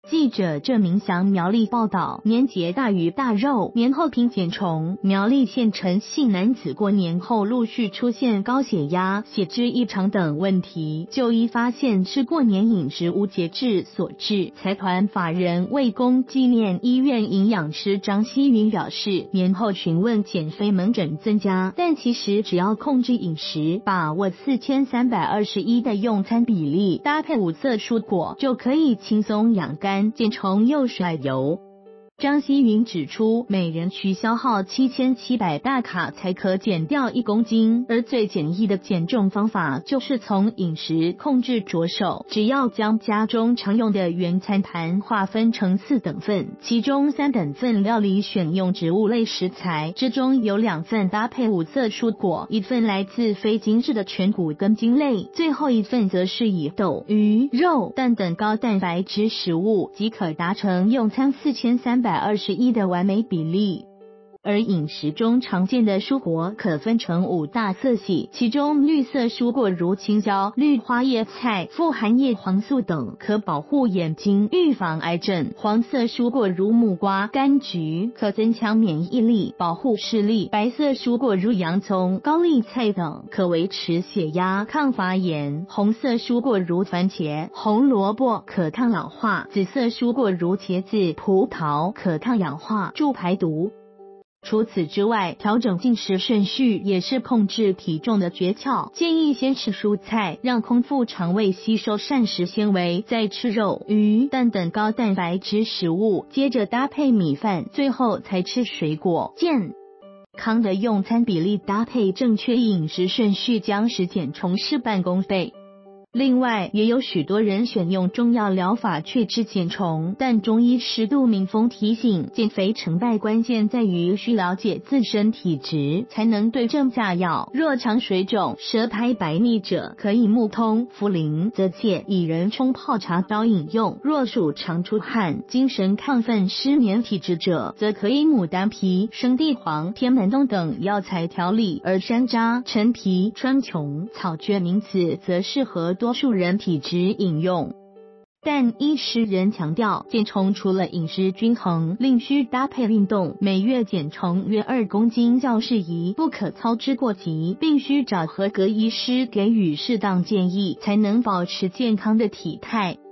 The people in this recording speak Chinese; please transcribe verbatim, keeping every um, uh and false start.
记者郑明祥苗栗报道，年节大鱼大肉，年后频减重。苗栗县陈姓男子过年后陆续出现高血压、血脂异常等问题，就医发现是过年饮食无节制所致。财团法人卫公纪念医院营养师张希云表示，年后询问减肥门诊增加，但其实只要控制饮食，把握四千三百二十一的用餐比例，搭配五色蔬果，就可以轻松养肝、减重又甩油。张希云指出，每人需消耗七千七百大卡才可减掉一公斤，而最简易的减重方法就是从饮食控制着手。只要将家中常用的原餐盘划分成四等份，其中三等份料理选用植物类食材，之中有两份搭配五色蔬果，一份来自非精致的全谷根茎类，最后一份则是以豆、鱼、肉、蛋等高蛋白质食物，即可达成用餐四千三百二十一的完美比例。而饮食中常见的蔬果可分成五大色系，其中绿色蔬果如青椒、绿花叶菜富含叶黄素等，可保护眼睛、预防癌症；黄色蔬果如木瓜、柑橘可增强免疫力、保护视力；白色蔬果如洋葱、高丽菜等可维持血压、抗发炎；红色蔬果如番茄、红萝卜可抗老化；紫色蔬果如茄子、葡萄可抗氧化、助排毒。除此之外，调整进食顺序也是控制体重的诀窍。建议先吃蔬菜，让空腹肠胃吸收膳食纤维，再吃肉、鱼、蛋等高蛋白质食物，接着搭配米饭，最后才吃水果。健康的用餐比例搭配正确饮食顺序，将使减重事半功倍。另外，也有许多人选用中药疗法去治减重，但中医师杜明峰提醒，减肥成败关键在于需了解自身体质，才能对症下药。若常水肿、舌苔白腻者，可以木通、茯苓、则借薏仁冲泡茶包饮用；若属常出汗、精神亢奋、失眠体质者，则可以牡丹皮、生地黄、天门冬等药材调理；而山楂、陈皮、川穹、草蕨、名子则适合多数人体质饮用。但医师仍强调，减重除了饮食均衡，另需搭配运动，每月减重约二公斤较适宜，不可操之过急，并需找合格医师给予适当建议，才能保持健康的体态。